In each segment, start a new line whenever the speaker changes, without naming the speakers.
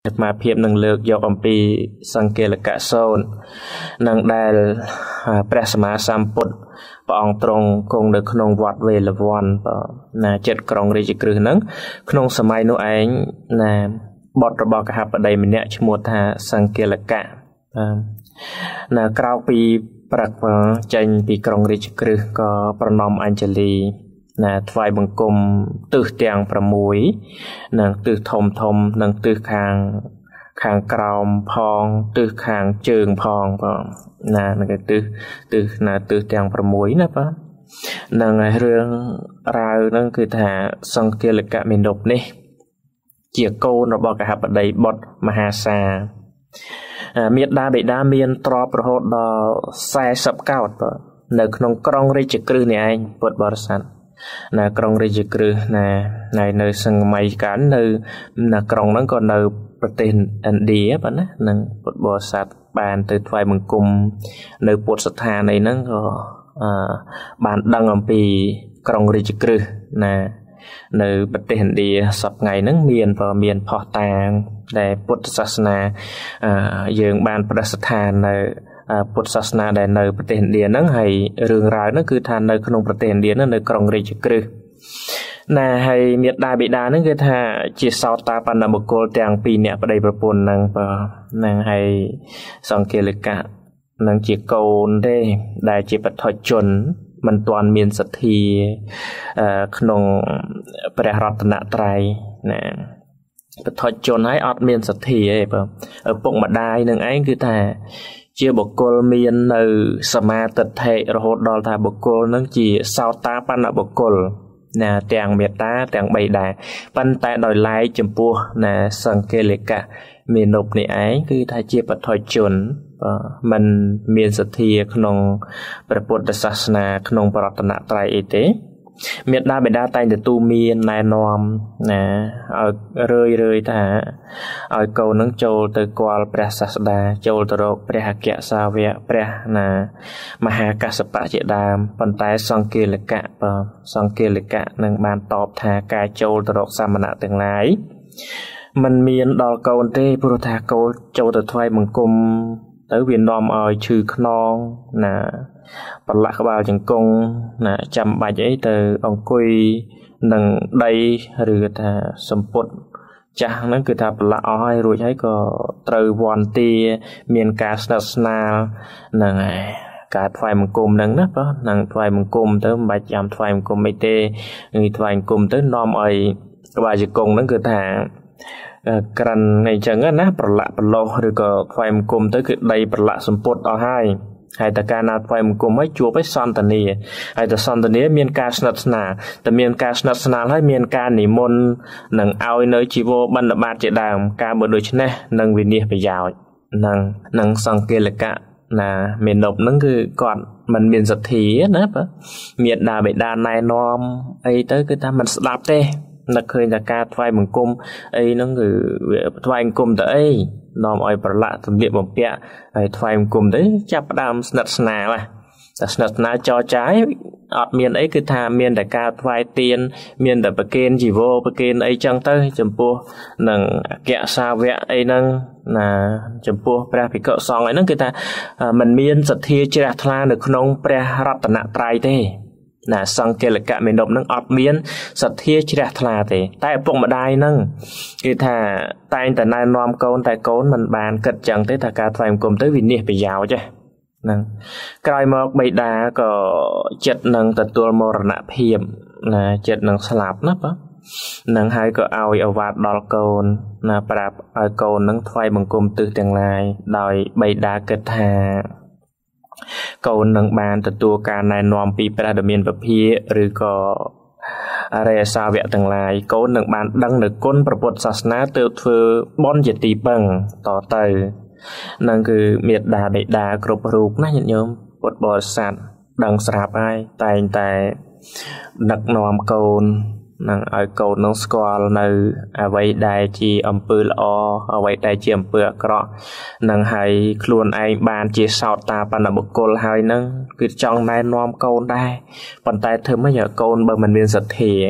มาเพียบหนึ่งเลือกยกอมปีสังเกตกะโซนนังได้ประสมาสัมปุตปองตรงคงเดือขนงวัดเวลวันนาเจ็ดกรองเรจิกรือนังขนงสมัยนู้เองนาบทระบอกหับประเดี๋ยวเนี่ยชมัวทาสังเกตกะนากราวปีปรักจันปีกรองเรจิกรือก็ประนอมอัญชลีนาทวายบังกลมตื้อเตียงประมุยนังตื้อทมนังตื้อคางกราวพองตื้อคางเจิงพองปะนานังก็ตื้อนาตื้อเตียงประมุยนะปะนังเรื่องราวนั่นคือถ้าสังเกตกะเมนดบนี่เจียโกนเราบอกกับบัดใดบทมหาศาเมียดาเบดาเมียนตรอประหดดอแซ่สับเก้าปะในขนมกรองเรจิกรือเนี่ยปวดบริษัทนากรองเรจิกรือในสังมัยการในกรองนั้นก็ในประเทศอินเดียปะนะนั่งปวดบริษัทบานตือไฟมังกุมในปวดสถานในนั้นก็บานดังอมปีกรองเรจิกรือในประเทศอินเดียสับไงนั้นเมียนพอตางแต่พุทธศาสนายืงบานประสถานในพุทธศาสนาในประเทศอินเดียนั้นให้เรื่องราวนั้นคือทานในขนมประเทศอินเดียนั้นในกรองเรจิกรือให้เมียดาบิดานั้นคือถ้าจีสาวตาปันนบุกโกลแต่งปีเนี่ยประเดี๋ยวประปนนางให้สังเกตกะนางจีโกนได้จีปฐจนมันตอนเมียนสัตทีขนมประรัตนตรัยนะปฐจนให้อดเมียนสัตทีปกมาได้หนึ่งไอ้คือแต่เจียบุกโกลเมียนในสมาติเทระหดดอลทาบุกโกลนั่งจีสาวตาปันนบุกโกลนะแต่งเมตตาแต่งใบดาปันแต่ดอยไล่จมปัวนะสังเกตกะเมนบในไอ้คือถ้าเจียปฐจนมันเมียนสัตทีขนมประพุทธศาสนาขนมปรัตนตรัยเอเตเมียดาเบดาไตแต่ตูเมียนนายนอมนะเอาเลยถ้าเอาเกานังโจลตะกวาลพระศาสดาโจลตะโรพระหักยะสาเวะพระนะมหากัสปะเจดามปันไตสังเกลกะนังบานตอบทากายโจลตะโรสามณะต่างหลายมันเมียนดอลเกาเตพุทธาเกาโจลตะถวายมังกรtới Việt Nam ở trừ non là bật lạc vào chẳng công là chăm bài ấy từ ông quy nâng đây rồi ta sầm put cha nó cứ thà là ai rồi thấy có từ vòn tia miền cá sna là cả thoại một cụm nâng đó nâng thoại một cụm tới bài chăm thoại một cụm mấy tê người thoại một cụm tới Nam ấy bài chỉ công nó cứ thàกันในจังงั้นนะประหลาดประโลหรือก็ไฟมันกลมtớiคือใดประหลาดสมปดเอาให้แต่การนาไฟมันกลมไม่จั่วไปซ่อนตานีให้แต่ซ่อนตานีมีการสนับสนุนแต่มีการสนับสนุนให้มีการนิมนต์หนังเอาในชีวบรรดาบาดเจดามการบดโดยชนะหนังวินิจไปยาวหนังสังเกตกะนะเมนบนั่นคือก่อนมันมีสัตถีนะปะมีดาเบดานายนอมไอ้tớiคือทำมันสลับเต้นักเคยจากการทวายมังกรไอ้นั่นคือทวายมังกรแต่ไอ้นอมไอ้ประหลาดสมเด็จบ่มเปียไอ้ทวายมังกรแต่จับดามสนัดสนาล่ะแต่สนัดสนาจอใจอดเมียนไอ้คือทาเมียนแต่การทวายเตียนเมียนแต่ประเกณฑ์จีโวประเกณฑ์ไอ้จังเต้จำปัวหนังแกะซาเวะไอ้นั่งนะจำปัวพระภิกษุสองไอ้นั่นคือทามันเมียนสัตย์เจริญทลาหนึ่งขนมพระรัตนตรัยเต้น่ะสังเกตกะเมนดบนั่งอดเมียนสัตย์เจริญทลาเต้แต่ปกมาได้นั่งคือถ้าแต่แต่นายนอมโกนแต่โกนมันบานเกิดจังเต้ถ้าการไฟมันกลมเต้วินนี่ไปยาวจ้ะนั่งกลายมาใบดาก็เจ็ดนั่งแต่ตัวมรณะเพียมนะเจ็ดนั่งสลับนะปะนั่งให้ก็เอาวาดดอลโกนนะปราบเอาโกนนั่งไฟมันกลมตื้อแต่งลายโดยใบดาเกิดหาโกนนังบานตัวการนายนอมปีประดมีนประพีหรือก็อะไรสาวเวะต่างหลายโกนนังบานดังหนึ่งก้นประพุทธศาสนาเติบเฟือบอนเจตีปังต่อเตยนั่นคือเมียดาเบดากรบรูปน่าหยัดยมปวดบอดสัตว์ดังสาบไอแต่นักนอมโกนนังไอโกนนังสกอลในเอาไว้ได้จีอำเภอละอเอาไว้ได้จีอำเภอกระนังให้คล้วนไอบานจีสาวตาปันบุกโกลให้นังคือจองนายนอมโกนได้ปันแต่เธอไม่อยากโกนเบอร์มันเป็นสัตย์เถ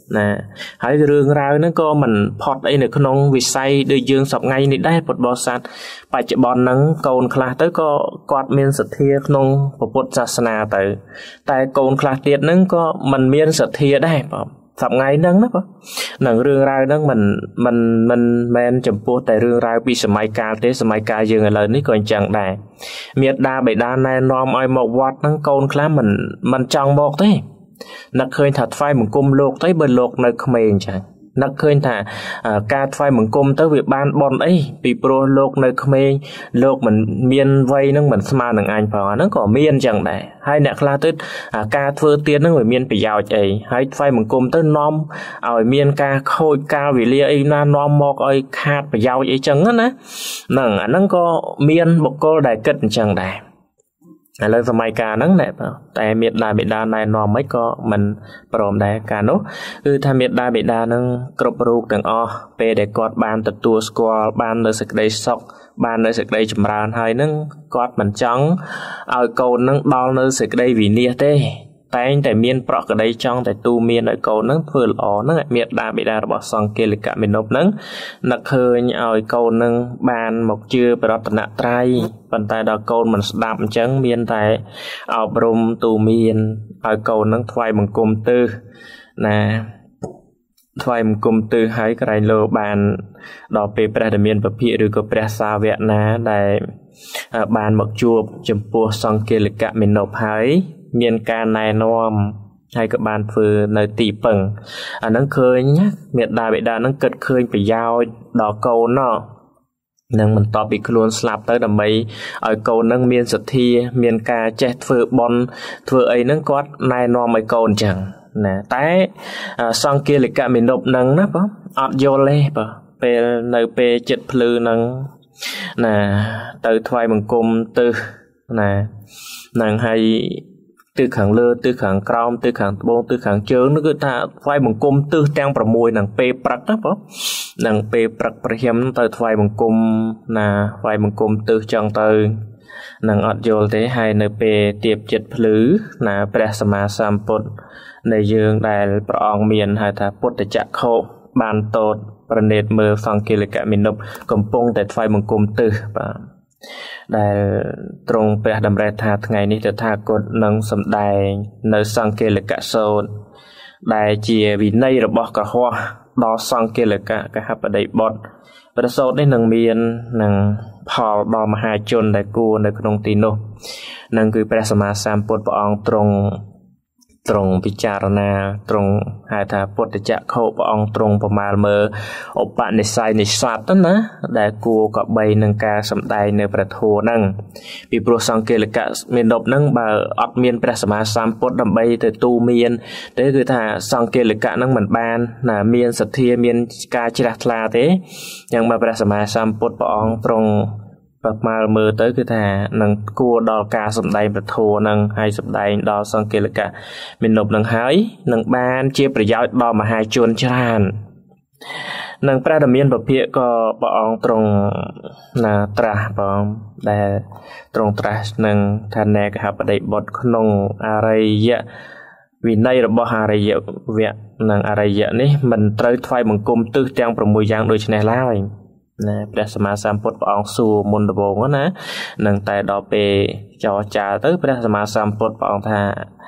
ណាហើយរឿងរ៉ាវហ្នឹងក៏មិនផុតអីនៅក្នុងវិស័យដូចយើងសពថ្ងៃនេះដែរពុទ្ធបរិស័ទបច្ចុប្បន្នហ្នឹងកូនខ្លះទៅក៏គាត់មានសទ្ធាក្នុងពុទ្ធសាសនាទៅតែកូនខ្លះទៀតហ្នឹងក៏មិនមានសទ្ធាដែរបងសប្ងៃហ្នឹងណាបងនឹងរឿងរ៉ាវហ្នឹងមិនមែនចំពោះតែរឿងរ៉ាវពីសម័យកាលទេសម័យកាលយើងឥឡូវនេះក៏អញ្ចឹងដែរមាតាបិតាណែនាំឲ្យមកវត្តហ្នឹងកូនខ្លះមិនចង់មកទេនឹកឃើញថាថ្វាយបង្គំលោកទៅបើលោកនៅក្មេងចឹងនឹកឃើញថាការថ្វាយបង្គំទៅវាបានបន់អីពីព្រោះលោកនៅក្មេងលោកមិនមានវ័យនឹងមិនស្មើនឹងអញផងអាហ្នឹងក៏មានចឹងដែរហើយអ្នកខ្លះទៅការធ្វើទៀនហ្នឹងវាមានប្រយោជន៍អីហើយថ្វាយបង្គំទៅនាំឲ្យមានការខូចកាលវេលាអីណានាំមកឲ្យខាតប្រយោជន៍អីចឹងណាហ្នឹងអាហ្នឹងក៏មានបុគ្គលដែលគិតអញ្ចឹងដែរឥឡូវសម័យកាលហ្នឹងណែតែមេដាបេដាណែនាំមិនក៏មិនព្រមដែរកាលនោះគឺថាមេដាបេដាហ្នឹងគ្រប់រូបទាំងអស់ពេលដែលគាត់បានទទួលស្គាល់បាននៅសេចក្តីសុខបាននៅសេចក្តីចម្រើនហើយហ្នឹងគាត់មិនចង់ឲ្យកូនហ្នឹងដល់នៅសេចក្តីវិនាសទេតែងតែមានប្រក្តីចង់តែទូមានឲ្យកូនហ្នឹងធ្វើល្អហ្នឹងមេដាបេដារបស់សង្ឃេលកមេនុបហ្នឹងនឹកឃើញឲ្យកូនហ្នឹងបានមកជឿប្រតនត្រ័យប៉ុន្តែដល់កូនមិនស្ដាប់អញ្ចឹងមានតែអប់រំទូមានឲ្យកូនហ្នឹងថ្វាយបង្គំទើសណាថ្វាយបង្គំទើសហើយក្រែងលោបានដល់ពេលព្រះរាមាពភិឬក៏ព្រះសាវកណាដែលបានមកជួបចំពោះសង្ឃេលកមេនុបហើយមានការណែនាំហើយក៏បានធ្វើនៅទីពឹងអាហ្នឹងឃើញមេដាបេដាហ្នឹងគិតឃើញប្រយោជន៍ដល់កូននឹងបន្ទាប់ពីខ្លួនស្លាប់ទៅដើម្បីឲ្យកូននឹងមានសទ្ធាមានការចេះធ្វើបុណ្យធ្វើអីហ្នឹងគាត់ណែនាំឲ្យកូនចឹងណាតែសង្ឃេលកមេនុបហ្នឹងណាបងអត់យល់ទេបងពេលនៅពេលចិត្តភ្លឺហ្នឹងណាទៅថ្វាយបង្គំទើសណានឹងហើយទិសខាងលើទិសខាងក្រោមទិសខាងត្បូងទិសខាងជើងនោះគឺថាថ្វាយបង្គំទិសទាំង6នឹងពេលព្រឹកណាបងនឹងពេលព្រឹកព្រះយមទៅថ្វាយបង្គំណាថ្វាយបង្គំទិសចឹងទៅនឹងអត់យល់ទេហើយនៅពេលទៀបចិត្តភ្លឺណាព្រះសម្មាសម្ពុទ្ធនៃយើងដែលព្រះអង្គមានហៅថាពុទ្ធចក្ខុបានតតប្រណេតមើលសង្ឃេលកមេនុបកំពុងតែថ្វាយបង្គំទិសបាទដែលទ្រង់ព្រះតម្រិះថាថ្ងៃនេះតថាគតនឹងសម្ដែងនៅសង្ឃេលកសូត្រដែលជាវិន័យរបស់កុហកដល់សង្ឃេលកកហបតីបុត្រព្រះសូត្រនេះនឹងមាននឹងផលដល់មហាជនដែលគួរនៅក្នុងទីនោះនឹងគឺព្រះសម្មាសម្ពុទ្ធព្រះអង្គទ្រង់ពិចារណាទ្រង់ហៅថាពុទ្ធចក្ខុព្រះអង្គទ្រង់ប្រមាលមើលឧបនិស្ស័យនៃសត្វទៅណាដែលគួរក៏បីនឹងការសម្ដែងនៅព្រះធម៌ហ្នឹងពីព្រោះសង្ឃេលកមេនុបហ្នឹងបើអត់មានព្រះសម្មាសម្ពុទ្ធដើម្បីទៅទូមានទេគឺថាសង្ឃេលកហ្នឹងមិនបានណាមានសទ្ធាមានការជ្រះថ្លាទេយ៉ាងបើព្រះសម្មាសម្ពុទ្ធព្រះអង្គទ្រង់ប្រមាលមើលទៅគឺថានឹងគួរដល់ការសម្ដែងព្រះធម៌នឹងហើយសម្ដែងដល់សង្ឃេលកមេនុបនឹងហើយនឹងបានជាប្រយោជន៍ដល់មហាជនច្រើននឹងព្រះរាមាពភិក៏ព្រះអង្គទ្រង់ណាត្រាស់បងដែលទ្រង់ត្រាស់នឹងថាណែកហបតីបុត្រក្នុងអរិយវិន័យរបស់អរិយវៈនិងអរិយនេះមិនត្រូវថ្វាយបង្គំទិសទាំង6យ៉ាងដូចនេះឡើយណាព្រះសម្មាសម្ពុទ្ធព្រះអង្គសួរមុនដំបូងណានឹងតែដល់ពេលចរចាទៅព្រះសម្មាសម្ពុទ្ធព្រះអង្គថា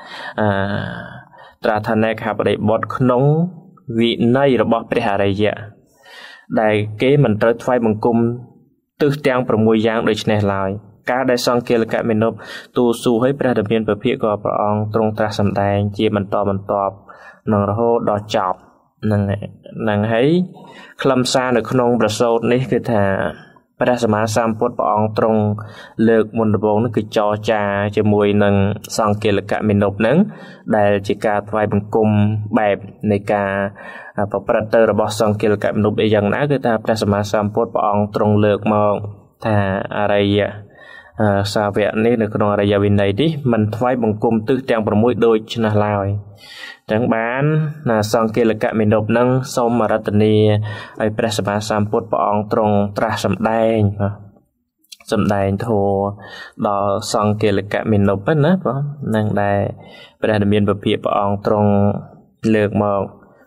ត្រាស់ថាណែកហបតីបុត្រក្នុងវិន័យរបស់ព្រះអរិយៈដែលគេមិនត្រូវថ្វាយបង្គំទិសទាំង6យ៉ាងដូចនេះឡើយការដែលសង្ឃេលកមេនុបទូលសួរឲ្យព្រះរាមាពភិក៏ព្រះអង្គទ្រង់ត្រាស់សម្ដែងជាបន្តនឹងរហូតដល់ចប់នឹងហើយខ្លឹមសារនៅក្នុងប្រសូតនេះគឺថាព្រះសម្មាសម្ពុទ្ធព្រះអង្គទ្រង់លើកមុនដំបូងនោះគឺចរចាជាមួយនឹងសង្ឃេលកមេនុបនឹងដែលជាការថ្វាយបង្គំបែបនៃការប្រព្រឹត្តទៅរបស់សង្ឃេលកមេនុបអីយ៉ាងណាគឺថាព្រះសម្មាសម្ពុទ្ធព្រះអង្គទ្រង់លើកមកថាអរិយសាវកនេះនៅក្នុងអរិយវិន័យនេះមិនថ្វាយបង្គំទិសទាំង6ដូចឆ្នាំឡើយទាំងបានណាសង្ឃេលកមេនុបនឹងសូមរតនាឲ្យព្រះសម្មាសម្ពុទ្ធព្រះអង្គទ្រង់ត្រាស់សម្ដែងធម៌ដល់សង្ឃេលកមេនុបណាបងនឹងដែលព្រះរាមាពភិព្រះអង្គទ្រង់លើកមក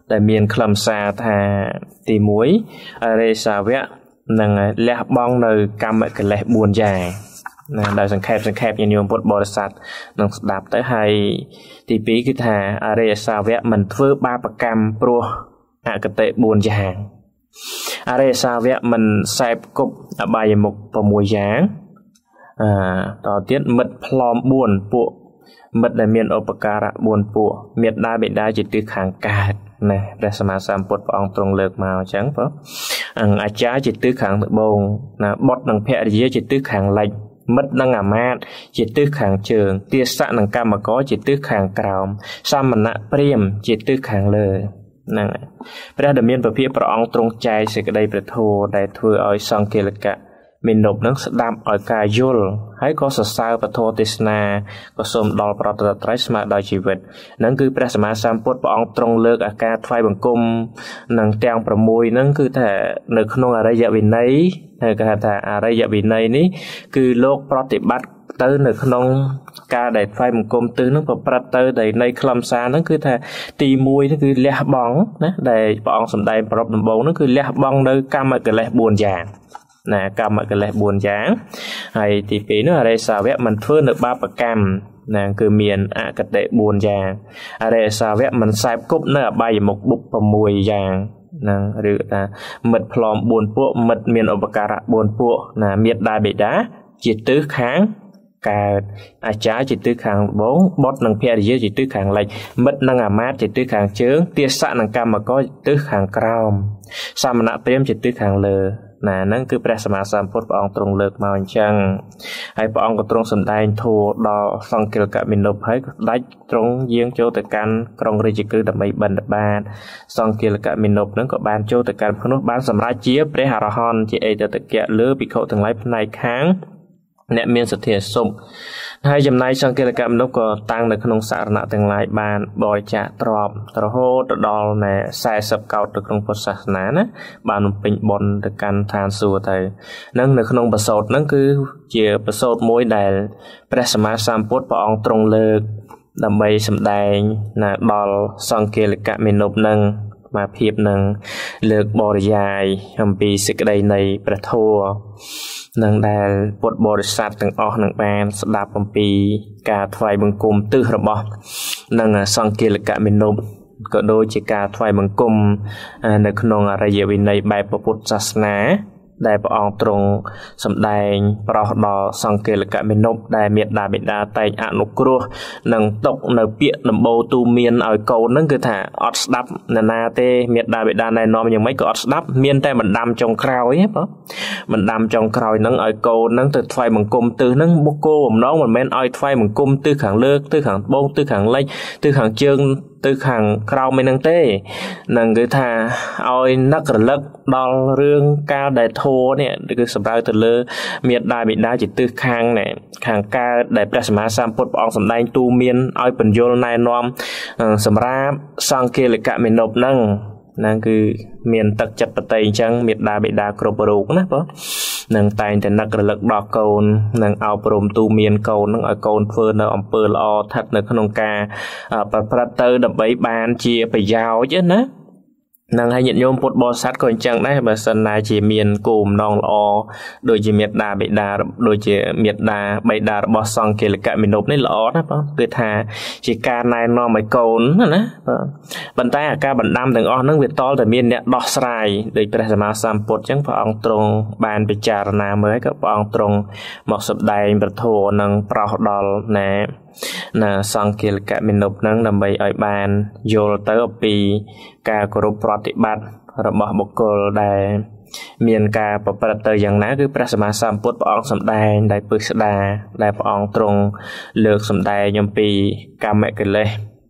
ដែលមានខ្លឹមសារថាទី1អរិយសាវៈនឹងលះបង់នៅកម្មកិលេស4យ៉ាងណាដោយសង្ខេបញាតិញោមពុទ្ធបរិស័ទនឹងស្ដាប់ទៅហើយទី2គឺថាអរិយសាវៈមិនធ្វើបាបកម្មព្រោះអកតេ4យ៉ាងអរិយសាវៈមិនសេពគប់អបាយមុខ6យ៉ាងតទៀតមិត្តផ្លំ4ពួកមិត្តដែលមានឧបការៈ4ពួកមេត្តាបិតាជាទិសខាងកើតណាព្រះសម្មាសម្ពុទ្ធព្រះអង្គទ្រង់លើកមកអញ្ចឹងព្រោះអាចារ្យជាទិសខាងត្បូងណាបុត្រនិងភរិយាជាទិសខាងលិចមិត្តនិងអាមាត្យជាទិសខាងជើងទាសៈនិងកម្មករជាទិសខាងក្រោមសមណៈព្រាហ្មណ៍ជាទិសខាងលើហ្នឹងហើយព្រះដែលមានពភាព្រះអង្គទ្រង់ចែកសេចក្តីព្រះធម៌ដែលធ្វើឲ្យសង្ឃាលកៈមាននប់នឹងស្ដាប់ឲ្យការយល់ហើយក៏សរសើរពធទេសនាក៏សូមដល់ប្រតត្រ័យស្មើដោយជីវិតហ្នឹងគឺព្រះសម្មាសម្ពុទ្ធព្រះអង្គទ្រង់លើកអាការថ្វាយបង្គំនឹងទាំង6ហ្នឹងគឺថានៅក្នុងអរិយវិន័យហើយគេហៅថាអរិយវិន័យនេះគឺលោកប្រតិបត្តិទៅនៅក្នុងការដែលថ្វាយបង្គំទិសហ្នឹងប្រព្រឹត្តទៅដែលនៃខ្លឹមសារហ្នឹងគឺថាទី1ហ្នឹងគឺលះបង់ណាដែលព្រះអង្គសម្ដែងប្រពដំបូងហ្នឹងគឺលះបង់នៅកម្មកិលេស4យ៉ាងណាកម្មកិលេស4យ៉ាងហើយទី2នោះអរិយសាវៈមិនធ្វើនៅបាបកម្មណាគឺមានអកតេ4យ៉ាងអរិយសាវៈមិនសេពគប់នៅអបាយមុខបុក6យ៉ាងណាឬថាមិត្តផ្លំ4ពួកមិត្តមានឧបការៈ4ពួកណាមេត្តាបិតាជាទិសខាងកើតអាចារ្យជាទិសខាងត្បូងបុត្រនិងភរិយាជាទិសខាងលិចមិត្តនិងអាមាត្យជាទិសខាងជើងទាសៈនិងកម្មករជាទិសខាងក្រោមសមណៈព្រាហ្មណ៍ជាទិសខាងលើណាហ្នឹងគឺព្រះសម្មាសម្ពុទ្ធព្រះអង្គទ្រង់លើកមកអញ្ចឹងហើយព្រះអង្គក៏ទ្រង់សម្ដែងធម៌ដល់សង្ឃាលកៈមាណពហើយក៏ដាច់ទ្រង់យាងចូលទៅកាន់ក្រុងរាជក្រឹសដើម្បីបិណ្ឌបាតសង្ឃាលកៈមាណពហ្នឹងក៏បានចូលទៅកាន់ភ្នោះបានសម្រេចជាព្រះអរហន្តជាអេតតកៈលើភិក្ខុទាំងឡាយផ្នែកខាងអ្នកមានសទ្ធាសុខហើយចំណាយសង្ឃាលកៈមាណពក៏តាំងនៅក្នុងសារណៈទាំងឡាយបានបរិច្ចាគទ្រព្យរហូតទៅដល់40កោដទៅក្នុងពុទ្ធសាសនាណាបានបំពេញបុណ្យទៅកាន់ឋានសួគ៌ទៅនឹងនៅក្នុងបសោតហ្នឹងគឺជាបសោតមួយដែលព្រះសម្មាសម្ពុទ្ធព្រះអង្គទ្រង់លើកដើម្បីសម្ដែងណាដល់សង្ឃាលកៈមាណពហ្នឹងមកភាពនឹងលើកបរិយាយអំពីសេចក្តីនៃព្រះធម៌នឹងដែលពុទ្ធបរិស័ទទាំងអស់នឹងបានស្ដាប់អំពីការថ្វាយបង្គំទិសរបស់នឹងសង្ឃាលកៈមាណពក៏ដូចជាការថ្វាយបង្គំនៅក្នុងអរិយវិន័យបែបពុទ្ធសាសនាដែលព្រះអង្គទ្រង់សម្ដែងប្រោសដល់សង្ឃាលកៈមាណពដែលមេត្តាបិតាតែងអនុគ្រោះនឹងຕົកនៅពាក្យដំបូលទូមានឲ្យកូនហ្នឹងគឺថាអត់ស្ដាប់ណានាទេមេត្តាបិតាណែនាំយ៉ាងម៉េចក៏អត់ស្ដាប់មានតែបណ្ដាំចុងក្រោយហ៎បងបណ្ដាំចុងក្រោយហ្នឹងឲ្យកូនហ្នឹងទៅថ្វាយបង្គំទិសហ្នឹងបុគ្គលបំណងមិនមែនឲ្យថ្វាយបង្គំទិសខាងលើទិសខាងត្បូងទិសខាងលិចទិសខាងជើងទៅខាងក្រោមឯហ្នឹងទេនឹងគឺថាឲ្យនឹករលឹកដល់រឿងកាលដែលធម៌នេះគឺសម្ដៅទៅលើមេត្តាបិតាជាទិសខាងកើតដែលព្រះសម្មាសម្ពុទ្ធព្រះអង្គសម្ដែងទូមានឲ្យបញ្យលណែនាំសម្រាប់សង្ឃាលកៈមាណពហ្នឹងគឺមានទឹកចិត្តបតីអញ្ចឹងមេត្តាបិតាគ្រប់រូបណាបងនឹងតែងតែនឹករលឹកដល់កូននឹងអប់រំទូមានកូននឹងឲ្យកូនធ្វើនៅអំពើល្អស្ថិតនៅក្នុងការប្រព្រឹត្តទៅដើម្បីបានជាប្រយោជន៍ណានឹងឲ្យញាតិញោមពុទ្ធបរិស័ទក៏អញ្ចឹងដែរបើសិនណាជាមានគោលបំណងល្អដូចជាមេត្តាបិតាដូចជាមេត្តាបិតារបស់សង្ឃាលកៈមាណពនេះល្អណាបងគឺថាជាការណែនាំឲ្យកូនណាបងប៉ុន្តែអាការបណ្ដាំទាំងអស់ហ្នឹងវាតលតែមានអ្នកដោះស្រាយដូចព្រះសម្មាសម្ពុទ្ធអញ្ចឹងព្រះអង្គទ្រង់បានពិចារណាមើលហើយក៏ព្រះអង្គទ្រង់មកសម្ដែងព្រះធម៌នឹងប្រោសដល់ណាសង្ឃាលកៈមាណពហ្នឹងដើម្បីឲ្យបានយល់ទៅអំពីការគោរពប្រតិបត្តិរបស់បុគ្គលដែលមានការប្រព្រឹត្តទៅយ៉ាងណាគឺព្រះសម្មាសម្ពុទ្ធព្រះអង្គសម្ដែងដោយពិស្ដារដែលព្រះអង្គទ្រង់លើកសម្ដែងអំពីកម្មកិលេស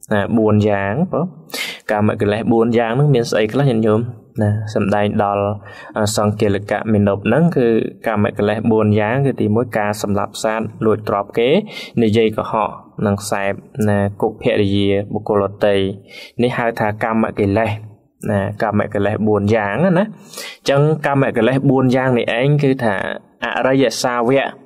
4យ៉ាងបងកម្មកិលេស4យ៉ាងហ្នឹងមានស្អីខ្លះញាតិញោមណាសម្ដែងដល់សង្ឃាលកៈមាណពហ្នឹងគឺកម្មកិលេស4យ៉ាងគឺទី1ការសម្លាប់សត្វលួចទ្រព្យគេនិយាយកុហកនិងខ្សែបណាគុភរិយាបុគ្គលដទៃនេះហៅថាកម្មកិលេសណាកម្មកិលេស4យ៉ាងណាអញ្ចឹងកម្មកិលេស4យ៉ាងនេះឯងគឺថាអរិយសាវៈ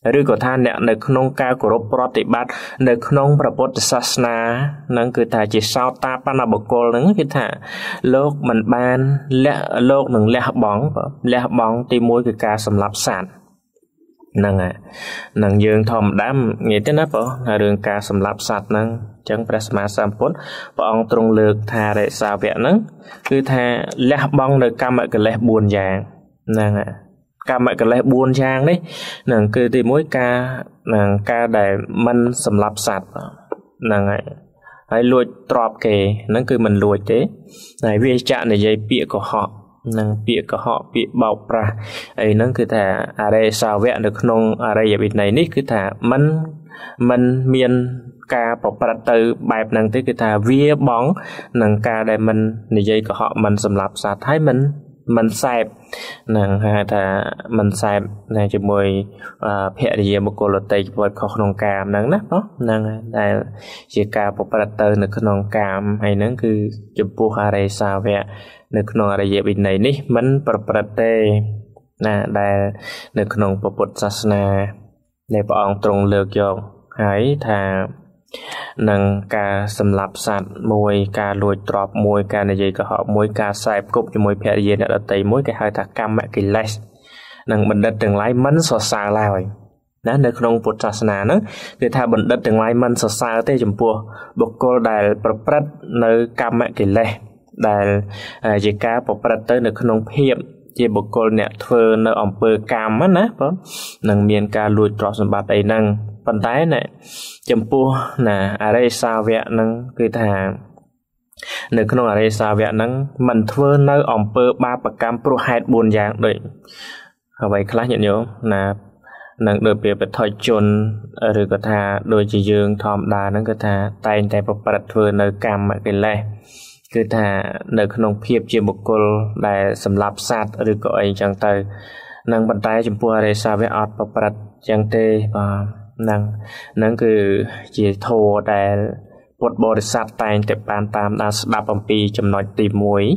ឬក៏ថាអ្នកនៅក្នុងការគោរពប្រតិបត្តិនៅក្នុងព្រះពុទ្ធសាសនាហ្នឹងគឺថាជាសោតាបនបុគ្គលហ្នឹងគឺថាលោកមិនបានលោកនឹងលះបង់ទីមួយគឺការសម្លាប់សត្វហ្នឹងហើយនឹងយើងធម្មតានិយាយទៅណាបងរឿងការសម្លាប់សត្វហ្នឹងអញ្ចឹងព្រះសម្មាសម្ពុទ្ធព្រះអង្គទ្រង់លើកថារិសាវៈហ្នឹងគឺថាលះបង់នៅកម្មកិលេស4យ៉ាងហ្នឹងហើយកម្មកិលេស4យ៉ាងនេះនឹងគឺទី1ការដែលមិនសម្លាប់សត្វហ្នឹងហើយលួចទ្រព្យគេហ្នឹងគឺមិនលួចទេហើយវាចាក់និយាយពាក្យកុហកនឹងពាក្យកុហកពាក្យបោកប្រាស់អីហ្នឹងគឺថាអរិយសាវកនៅក្នុងអរិយវិន័យនេះគឺថាមិនមានការប្រព្រឹត្តទៅបែបហ្នឹងទេគឺថាវាបងនឹងការដែលមិននិយាយកុហកមិនសម្លាប់សត្វហើយមិនសែបនឹងហៅថាមិនសែបនៅជាមួយភរិយាបុគ្គលដទៃប្រព្រឹត្តខុសក្នុងកាមហ្នឹងណាបងហ្នឹងដែលជាការប្រព្រឹត្តទៅនៅក្នុងកាមហើយហ្នឹងគឺចំពោះអរិយសាវកនៅក្នុងអរិយវិន័យនេះមិនប្រព្រឹត្តទេណាដែលនៅក្នុងពុទ្ធសាសនាដែលព្រះអង្គទ្រង់លើកយកហើយថានឹងការសម្លាប់សត្វមួយការលួចទ្រព្យមួយការនិយាយកុហកមួយការសែបគប់ជាមួយភរិយាអ្នកដទៃមួយគេហៅថាកម្មកិលេសនឹងបណ្ឌិតទាំងឡាយមិនសរសើរឡើយណានៅក្នុងពុទ្ធសាសនាហ្នឹងគឺថាបណ្ឌិតទាំងឡាយមិនសរសើរទេចំពោះបុគ្គលដែលប្រព្រឹត្តនៅកម្មកិលេសដែលជាការប្រព្រឹត្តទៅនៅក្នុងភាពជាបុគ្គលអ្នកធ្វើនៅអំពើកម្មណាបងនឹងមានការលួចទ្រព្យសម្បត្តិអីហ្នឹងប៉ុន្តែណាចំពោះណាអរិយសាវកហ្នឹងគឺថានៅក្នុងអរិយសាវកហ្នឹងមិនធ្វើនៅអំពើបាបកម្មព្រោះហេតុ4យ៉ាងដូចអ្វីខ្លះញាតិញោមណានឹងដូចជាបទជនឬក៏ថាដូចជាយើងធម្មតាហ្នឹងគឺថាតែងតែប្រព្រឹត្តធ្វើនៅកម្មកិលេសគឺថានៅក្នុងភាពជាបុគ្គលដែលសម្លាប់សត្វឬក៏អីចឹងទៅនឹងប៉ុន្តែចំពោះអរិយសាវកអត់ប្រព្រឹត្តចឹងទេបាទហ្នឹងគឺជាធម៌ដែលពុទ្ធបរិស័ទតែងតែបានតាមដានស្ដាប់អំពីចំណុចទី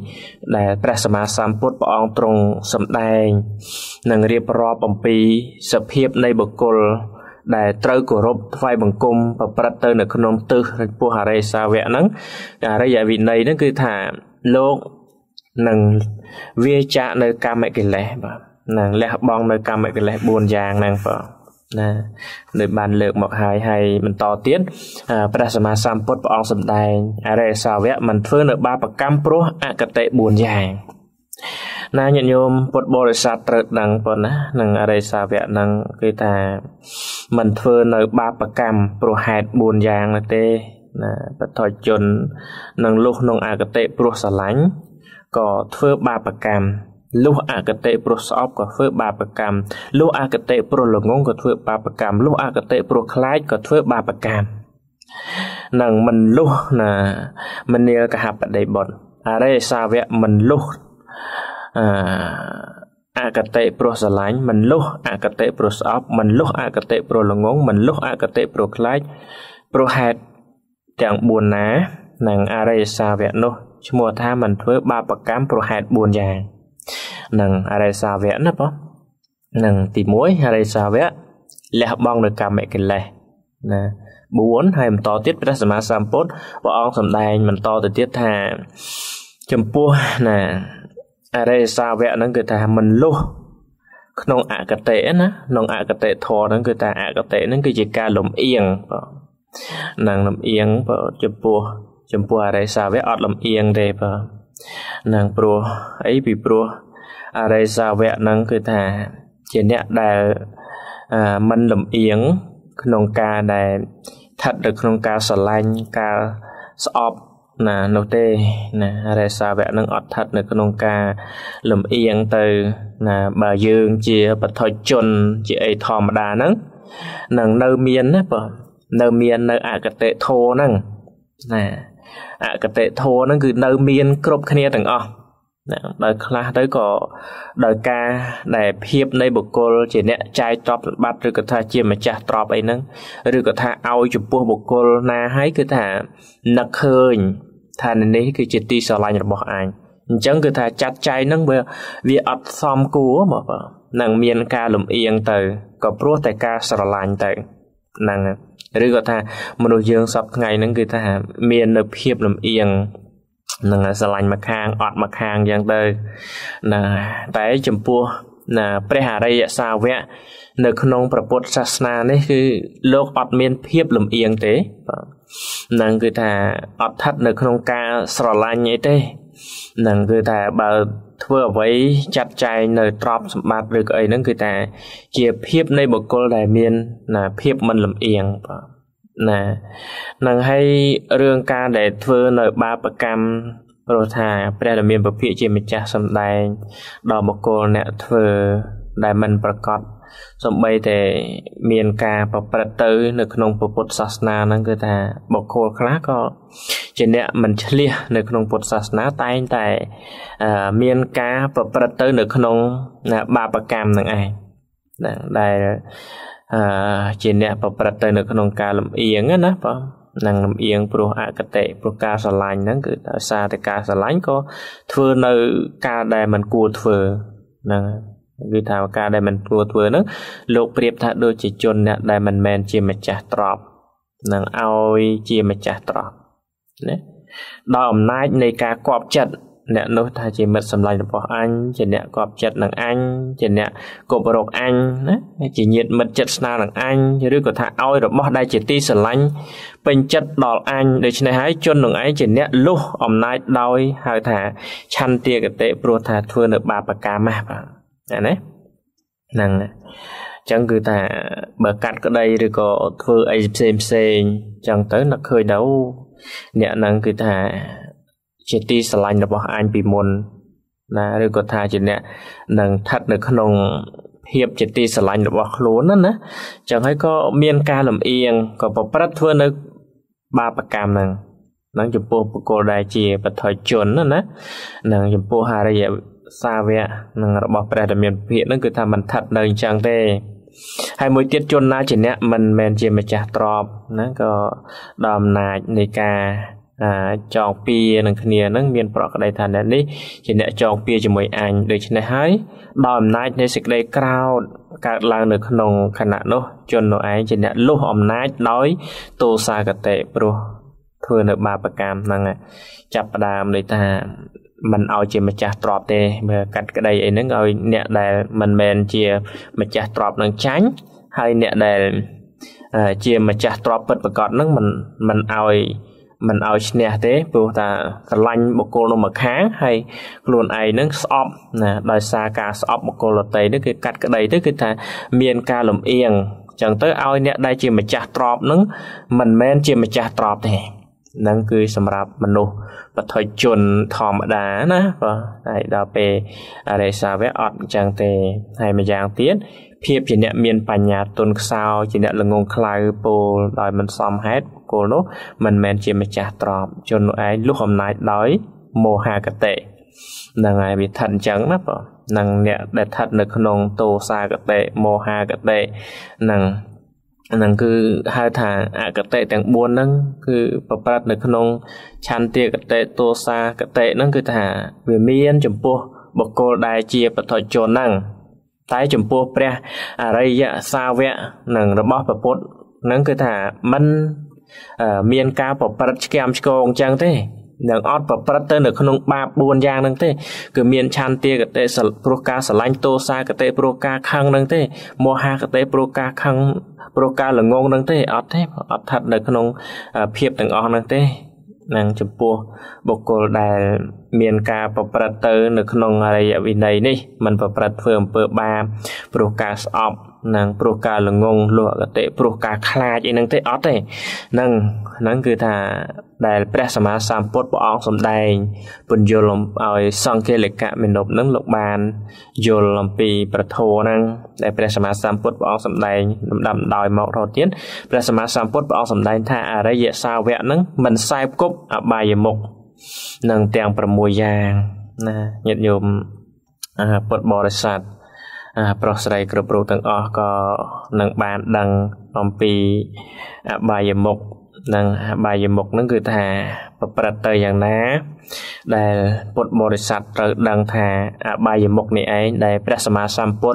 1ដែលព្រះសម្មាសម្ពុទ្ធព្រះអង្គទ្រង់សម្ដែងនិងរៀបរាប់អំពីសភាពនៃបុគ្គលដែលត្រូវគោរពថ្វាយបង្គំប្រព្រឹត្តទៅនៅក្នុងទិសចំពោះអរិយសាវកហ្នឹងអរិយវិន័យហ្នឹងគឺថាលោកនឹងវាចាកនៅកម្មកិលេសបាទនឹងលះបង់នៅកម្មកិលេស4យ៉ាងហ្នឹងបាទណាដោយបានលើកមកហើយបន្តទៀតព្រះសម្មាសម្ពុទ្ធព្រះអង្គសម្ដែងអរិយសាវកមិនធ្វើនៅបាបកម្មព្រោះអកតេ4យ៉ាងណាញាតិញោមពុទ្ធបរិស័ទត្រូវដឹងប៉ុណ្ណានឹងអរិយសាវកហ្នឹងគឺថាមិនធ្វើនៅបាបកម្មព្រោះហេតុ4យ៉ាងនោះទេណាបទជននឹងលុះក្នុងអកតេព្រោះស្រឡាញ់ក៏ធ្វើបាបកម្មលុះអកតេព្រោះស្អប់ក៏ធ្វើបាបកម្មលុះអកតេព្រោះល្ងងក៏ធ្វើបាបកម្មលុះអកតេព្រោះខ្លាចក៏ធ្វើបាបកម្មនឹងមិនលុះណាមនាលកហបតីបុត្រអរិយសាវកមិនលុះអកតេព្រោះស្រឡាញ់មិនលុះអកតេព្រោះស្អប់មិនលុះអកតេព្រោះល្ងងមិនលុះអកតេព្រោះខ្លាចព្រោះហេតុទាំង4ណានឹងអរិយសាវកនោះឈ្មោះថាមិនធ្វើបាបកម្មព្រោះហេតុ4យ៉ាងនឹងអរិយសាវកណាបងនឹងទី1អរិយសាវកលះបង់នៅកម្មកិលេសណា4ហើយបន្តទៀតព្រះសម្មាសម្ពុទ្ធព្រះអង្គសម្ដែងបន្តទៅទៀតថាចំពោះណាអរិយសាវកហ្នឹងគឺថាមិនលុះក្នុងអកតេណាក្នុងអកតេធម៌ហ្នឹងគឺថាអកតេហ្នឹងគឺជាការលំអៀងបងនឹងលំអៀងចំពោះអរិយសាវកអត់លំអៀងទេបងនឹងព្រោះអីពីព្រោះអរិយសាវកហ្នឹងគឺថាជាអ្នកដែលមិនលំអៀងក្នុងការដែលស្ថិតនៅក្នុងការស្រឡាញ់ការស្អប់ណានោះទេណាអរិយសាវកនឹងអត់ស្ថិតនៅក្នុងការលំអៀងទៅណាបើយើងជាបទជនជាអីធម្មតាហ្នឹងនឹងនៅមានណាបងនៅមាននៅអកតេធម៌ហ្នឹងណាអកតេធម៌ហ្នឹងគឺនៅមានគ្រប់គ្នាទាំងអស់ណាដោយខ្លះទៅក៏ដោយការដែលភាពនៃបុគ្គលជាអ្នកចាយទ្រព្យសម្បត្តិឬក៏ថាជាម្ចាស់ទ្រព្យអីហ្នឹងឬក៏ថាឲ្យចំពោះបុគ្គលណាហើយគឺថានឹកឃើញថានេះគឺជាទីស្រឡាញ់របស់អញអញ្ចឹងគឺថាចាត់ចែងហ្នឹងវាអត់សមគួរមក năng miên ca lùm yên từ có pro tại ca sờ lạnh từ năng rồi có tha một đôi dương sập ngày năng người ta miên được hiệp lùm yên năng sờ lạnh mặt hàng ọt mặt hàng giang từ nè tại chấm pua nè pre hà đây sao vậy nơi khungประពុទ្ធសាសនានេះគឺលោកអត់មានភាពលំអៀងទេនឹងគឺថាអត់ថាត់នៅក្នុងការស្រឡាញ់អីទេនឹងគឺថាបើធ្វើអ្វីចាត់ចែងនៅទ្រព្យសម្បត្តិឬក៏អីហ្នឹងគឺថាជាភាពនៃបុគ្គលដែលមានណាភាពមិនលំអៀងបាទណានឹងហើយរឿងការដែលធ្វើនៅបាបកម្មព្រោះថាព្រះដែលមានពភាកជាម្ចាស់សម្ដែងដល់បុគ្គលអ្នកធ្វើដែលមិនប្រកបសំបីតែមានការប្រព្រឹត្តទៅនៅក្នុងពុទ្ធសាសនាហ្នឹងគឺថាបុគ្គលខ្លះក៏ជាអ្នកមិនឆ្លៀសនៅក្នុងពុទ្ធសាសនាតែងតែមានការប្រព្រឹត្តទៅនៅក្នុងបាបកម្មហ្នឹងឯងដែលជាអ្នកប្រព្រឹត្តទៅនៅក្នុងការលំអៀងណាបងនឹងលំអៀងព្រោះអកតេព្រោះការស្រឡាញ់ហ្នឹងគឺដោយសារតែការស្រឡាញ់ក៏ធ្វើនៅការដែលមិនគួរធ្វើហ្នឹងគឺថាការដែលមិនគួរធ្វើហ្នឹងលោកប្រៀបថាដូចជាជនអ្នកដែលមិនមែនជាម្ចាស់ទ្រព្យនឹងឲ្យជាម្ចាស់ទ្រព្យណាដោយអំណាចនៃការគប់ចិត្តអ្នកនោះថាជាមិត្តសម្លាញ់របស់អញជាអ្នកគប់ចិត្តនឹងអញជាអ្នកគប់រកអញណាជាញាតិមិត្តចិត្តស្នាលនឹងអញឬក៏ថាឲ្យរបស់ដែលជាទីស្រឡាញ់ពេញចិត្តដល់អញដូច្នេះហើយជននឹងឯងជាអ្នកលុះអំណាចដោយហៅថាឆន្ទាគតិព្រោះថាធ្វើនៅបាបកម្មណាបាទណាហ្នឹងចឹងគឺថាបើកាត់ក្តីឬក៏ធ្វើអីផ្សេងចឹងទៅនឹកឃើញទៅអ្នកហ្នឹងគឺថាជាទីស្រឡាញ់របស់អញពីមុនណាឬក៏ថាជាអ្នកនឹងស្ថិតនៅក្នុងភាពជាទីស្រឡាញ់របស់ខ្លួនណាចឹងហើយក៏មានការលំអៀងក៏ប្រព្រឹត្តធ្វើនៅបាបកម្មហ្នឹងចំពោះបុគ្គលដែលជាបឋិជនណានឹងចំពោះហរិយសាវកនឹងរបស់ព្រះដែលមានភិក្ខហ្នឹងគឺថាមិនស្ថិតនៅអញ្ចឹងទេហើយមួយទៀតជនណាជាអ្នកមិនមែនជាម្ចាស់ទ្រព្យណាក៏ដល់អំណាចនៃការចងពៀនឹងគ្នានឹងមានប្រក្តីថាអ្នកនេះជាអ្នកចងពៀជាមួយអញដូច្នេះហើយដោយអំណាចនៃសេចក្តីក្រោធកើតឡើងនៅក្នុងខណៈនោះជននោះឯងជាអ្នកលុះអំណាចដោយទោសាគតិព្រោះធ្វើនៅបាបកម្មហ្នឹងចាប់ផ្ដើមនៃថាមិនឲ្យជាម្ចាស់ទ្រព្យទេមើលកាត់ក្តីអីហ្នឹងឲ្យអ្នកដែលមិនមែនជាម្ចាស់ទ្រព្យនឹងចាញ់ហើយអ្នកដែលជាម្ចាស់ទ្រព្យពិតប្រាកដហ្នឹងមិនឲ្យឈ្នះទេព្រោះថាស្រឡាញ់បុគ្គលនោះមកខាងហើយខ្លួនឯងនឹងស្អប់ណាដោយសារការស្អប់បុគ្គលដទៃនេះគឺកាត់ក្តីទៅគឺថាមានការលំអៀងចឹងទៅឲ្យអ្នកដែលជាម្ចាស់ទ្រព្យនឹងមិនមែនជាម្ចាស់ទ្រព្យទេនឹងគឺសម្រាប់មនុស្សបឋិជនធម្មតាណាបាទហើយដល់ពេលអរិយសាវកអត់ចឹងទេហើយម្យ៉ាងទៀតភាពជាអ្នកមានបញ្ញាទុនខ្សោយជាអ្នកល្ងងខ្លៅពោលដោយមិនសមហេតុគោលនោះមិនមែនជាម្ចាស់ទ្រព្យជននោះឯងលុះអំណាចដោយមោហគតិនឹងហើយវាស្ថិតអញ្ចឹងណាបងនឹងអ្នកដែលស្ថិតនៅក្នុងទោសាគតិមោហគតិនឹងគឺហៅថាអគតិទាំង4ហ្នឹងគឺប្រព្រឹត្តនៅក្នុងឆន្ទាគតិទោសាគតិហ្នឹងគឺថាវាមានចំពោះបុគ្គលដែលជាបឋិជនហ្នឹងតែចំពោះព្រះអរិយសាវកនឹងរបស់ព្រះពុទ្ធហ្នឹងគឺថាមិនមានការប្រព្រឹត្តឆ្គាំឆ្គងអញ្ចឹងទេនឹងអត់ប្រព្រឹត្តទៅនៅក្នុងបាប4យ៉ាងហ្នឹងទេគឺមានឆន្ទាគតិព្រោះការស្រឡាញ់ទោសាគតិព្រោះការខឹងហ្នឹងទេមោហគតិព្រោះការខឹងព្រោះការល្ងងហ្នឹងទេអត់ទេអត់ស្ថិតនៅក្នុងភាពទាំងអស់ហ្នឹងទេនឹងចំពោះបុគ្គលដែលមានការប្រព្រឹត្តទៅនៅក្នុងអរិយវិន័យនេះមិនប្រព្រឹត្តធ្វើអំពើបាបព្រោះការស្អប់នឹងព្រោះការល្ងងលក់អតិព្រោះការខ្លាចអីហ្នឹងទេអត់ទេហ្នឹងគឺថាដែលព្រះសម្មាសម្ពុទ្ធព្រះអង្គសម្ដែងពន្យល់ឲ្យសង្ឃេលកៈមេនុបហ្នឹងលោកបានយល់អំពីប្រធោហ្នឹងដែលព្រះសម្មាសម្ពុទ្ធព្រះអង្គសម្ដែងលំដាប់ដោយមករហូតទៀតព្រះសម្មាសម្ពុទ្ធព្រះអង្គសម្ដែងថាអរិយសាវកហ្នឹងមិនខ្សែគប់អបាយមុខនឹងទាំង6យ៉ាងណាញាតិញោមពុទ្ធបរិស័ទប្រុសស្រីគ្រប់រូបទាំងអស់ក៏នឹងបានដឹងអំពីអបាយមុខនិងអបាយមុខហ្នឹងគឺថាប្រព្រឹត្តទៅយ៉ាងណាដែលពុទ្ធបរិស័ទត្រូវដឹងថាអបាយមុខនេះឯងដែលព្រះសម្មាសម្ពុទ្ធ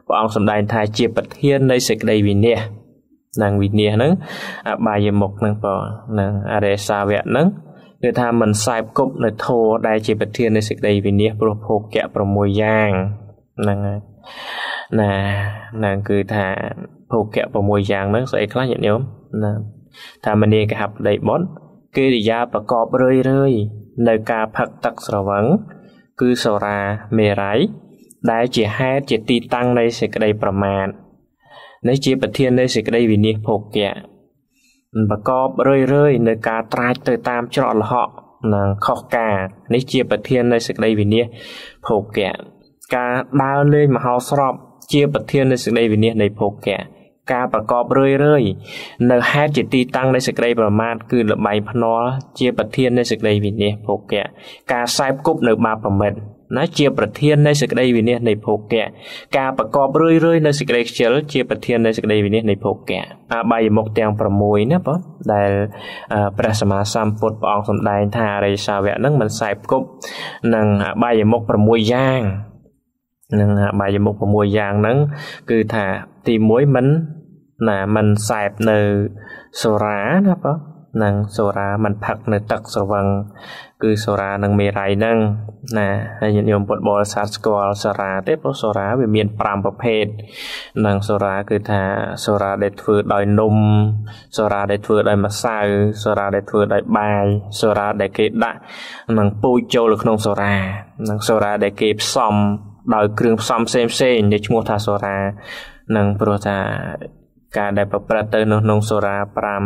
ព្រះអង្គសម្ដែងថាជាប្រធាននៃសេចក្តីវិនិច្ឆ័យនឹងវិនិច្ឆ័យហ្នឹងអបាយមុខហ្នឹងបងនឹងអរិយសាវៈហ្នឹងគឺថាមិនខ្សែបគប់នៅធម៌ដែលជាប្រធាននៃសេចក្តីវិនិច្ឆ័យព្រោះភោគៈ6យ៉ាងហ្នឹងហើយណាហ្នឹងគឺថាភោគៈ6យ៉ាងហ្នឹងស្អីខ្លះញាតិញោមណាថាមនីកហបដីបុត្រកិរិយាប្រកបរឿយនៅការផឹកទឹកស្រវឹងគឺសូរាមេរ័យដែលជាហេតុជាទីតាំងនៃសេចក្តីប្រមាទនេះជាប្រធាននៃសេចក្តីវិនិច្ឆ័យភោគៈប្រកបរឿយនៅការត្រាចទៅតាមច្រកលហកនិងខុសការនេះជាប្រធាននៃសេចក្តីវិនិច្ឆ័យភោគៈការដើរលេងមហោស្រពជាប្រធាននៃសេចក្តីវិនិច្ឆ័យនៃភោគៈការប្រកបរឿយនៅហេតុជាទីតាំងនៃសេចក្តីប្រមាទគឺលបែងភ្នាល់ជាប្រធាននៃសេចក្តីវិនិច្ឆ័យភោគៈការខ្សែបគប់នៅបាបប្រមិតណាជាប្រធាននៃសេចក្តីវិនិច្ឆ័យនៃភោគៈការប្រកបរឿយនៅសេចក្តីខ្ជិលជាប្រធាននៃសេចក្តីវិនិច្ឆ័យនៃភោគៈអបាយមុខទាំង6ណាបងដែលព្រះសម្មាសម្ពុទ្ធព្រះអង្គសម្ដែងថាអរិយសាវៈហ្នឹងមិនខ្សែបគប់នឹងអបាយមុខ6យ៉ាងនឹងអបាយមុខ6យ៉ាងហ្នឹងគឺថាទី1មិនខ្សែបនៅសូរាណាបងនឹងសូរាមិនផឹកនៅទឹកស្រវឹងគឺសូរានិងមេរ័យហ្នឹងណាហើយញាតិញោមពុទ្ធបរិស័ទស្គាល់សូរាទេព្រោះសូរាវាមាន5ប្រភេទនិងសូរាគឺថាសូរាដែលធ្វើដោយនំសូរាដែលធ្វើដោយម្សៅសូរាដែលធ្វើដោយបាយសូរាដែលគេដាក់នឹងពូជចូលនៅក្នុងសូរានិងសូរាដែលគេផ្សំដោយគ្រឿងផ្សំផ្សេងដែលឈ្មោះថាសូរានឹងព្រោះថាការដែលប្រព្រឹត្តទៅនៅក្នុងសូរា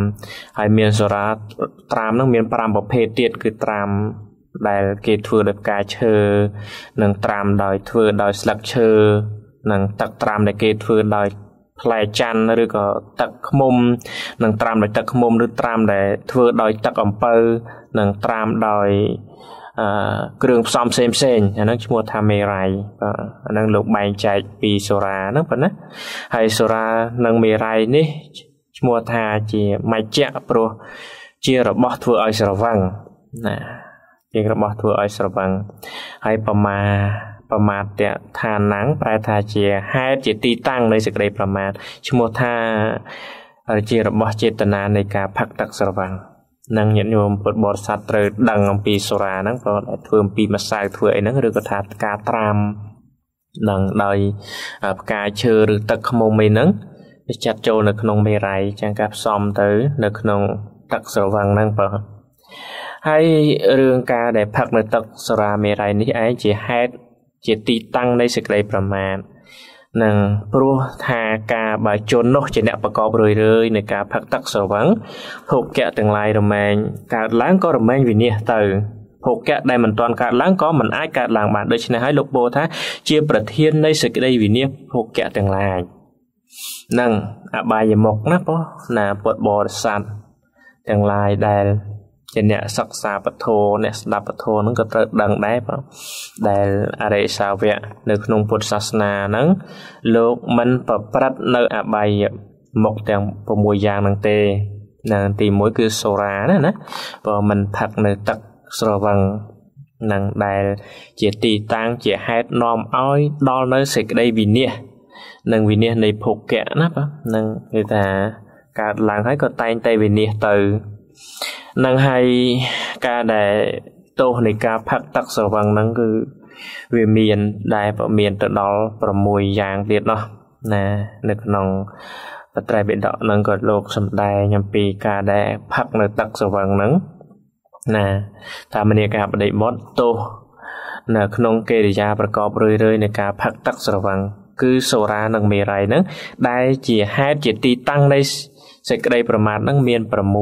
5ហើយមានសូរាត្រាមនឹងមាន5ប្រភេទទៀតគឺត្រាមដែលគេធ្វើដោយផ្កាឈើនិងត្រាមដោយធ្វើដោយស្លឹកឈើនិងទឹកត្រាមដែលគេធ្វើដោយផ្លែច័ន្ទឬក៏ទឹកឃ្មុំនិងត្រាមដោយទឹកឃ្មុំឬត្រាមដែលធ្វើដោយទឹកអំពៅនិងត្រាមដោយគ្រឿងផ្សំផ្សេងអាហ្នឹងឈ្មោះថាមេរ័យបាទអាហ្នឹងលោកបែងចែកពីសូរាហ្នឹងប៉ុណ្ណាហើយសូរានិងមេរ័យនេះឈ្មោះថាជាមជ្ជៈព្រោះជារបស់ធ្វើឲ្យស្រវឹងណាជារបស់ធ្វើឲ្យស្រវឹងហើយបមាទៈឋានំប្រែថាជាហេតុជាទីតាំងនៃសេចក្តីប្រមាទឈ្មោះថាជារបស់ចេតនានៃការផឹកទឹកស្រវឹងនឹងញាតិញោមពុទ្ធបរិស័ទត្រូវដឹងអំពីសូរាហ្នឹងក៏ធ្វើអំពីម្សៅធ្វើអីហ្នឹងឬក៏ថាការត្រាំនឹងដោយផ្កាឈើឬទឹកឃ្មុំអីហ្នឹងវាចាត់ចូលនៅក្នុងមេរ័យចឹងការផ្សំទៅនៅក្នុងទឹកស្រវឹងហ្នឹងបើហើយរឿងការដែលផឹកនៅទឹកសូរាមេរ័យនេះឯងជាហេតុជាទីតាំងនៃសេចក្តីប្រមាទនឹងព្រោះថាការបើជននោះជាអ្នកប្រកបរឿយនៃការផឹកទឹកស្រវឹងភោគៈទាំងឡាយរមែងកើតឡើងក៏រមែងវិនិច្ឆ័យទៅភោគៈដែលមិនទាន់កើតឡើងក៏មិនអាចកើតឡើងបានដូច្នេះហើយលោកពោលថាជាប្រធាននៃសេចក្តីវិនិច្ឆ័យភោគៈទាំងឡាយនឹងអបាយមុខណាបងណាពុទ្ធបរិស័ទទាំងឡាយដែលជាអ្នកសិក្សាពធអ្នកស្ដាប់ពធហ្នឹងក៏ត្រូវដឹងដែរបងដែលអរិយសាវកនៅក្នុងពុទ្ធសាសនាហ្នឹងលោកមិនប្រព្រឹត្តនៅអបាយមុខទាំង6យ៉ាងហ្នឹងទេនៅទី1គឺសូរាណាបើមិនផឹកនៅទឹកស្រវឹងនឹងដែលជាទីតាំងជាហេតុនាំឲ្យដល់នៅសេចក្តីវិនិច្ឆ័យនិងវិនិច្ឆ័យនៃភោគៈណាបងនឹងគឺថាកើតឡើងហើយក៏តែងតែវិនិច្ឆ័យទៅនឹងហើយការដែលទោសនៃការផឹកទឹកស្រវឹងហ្នឹងគឺវាមានដែរមានទៅដល់6យ៉ាងទៀតនោះណានៅក្នុងបត្រៃបិដកហ្នឹងក៏លោកសម្ដែងអំពីការដែលផឹកនៅទឹកស្រវឹងហ្នឹងណាថាមនីកាបដិបុត្រទោសនៅក្នុងកិរិយាប្រកបរឿយនៃការផឹកទឹកស្រវឹងគឺសូរានិងមេរ័យហ្នឹងដែលជាហេតុជាទីតាំងនៃសេចក្តីប្រមាទហ្នឹងមាន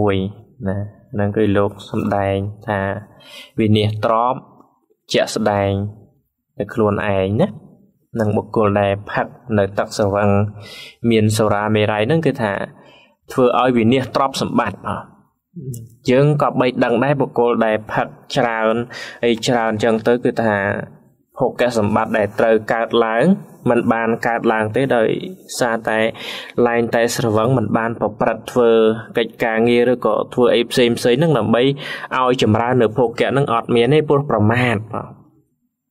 6ណានឹងគឺលោកសម្ដែងថាវិនិច្ឆ័យទ្របជាក់ស្ដែងនៅខ្លួនឯងណានឹងបុគ្គលដែលផឹកនៅទឹកស្រវឹងមានសូរាមេរ័យហ្នឹងគឺថាធ្វើឲ្យវិនិច្ឆ័យទ្របសម្បត្តិបាទយើងក៏បីដឹងដែរបុគ្គលដែលផឹកច្រើនអីច្រើនអញ្ចឹងទៅគឺថាភោគៈសម្បត្តិដែលត្រូវកើតឡើងมันបានកើតឡើងទេដោយសារតែឡែងតែស្រវឹងมันបានប្រព្រឹត្តធ្វើកិច្ចការងារឬក៏ធ្វើអីផ្សេងហ្នឹងដើម្បីឲ្យចម្រើននៅភោគៈហ្នឹងអត់មានទេព្រោះប្រមាទបាទ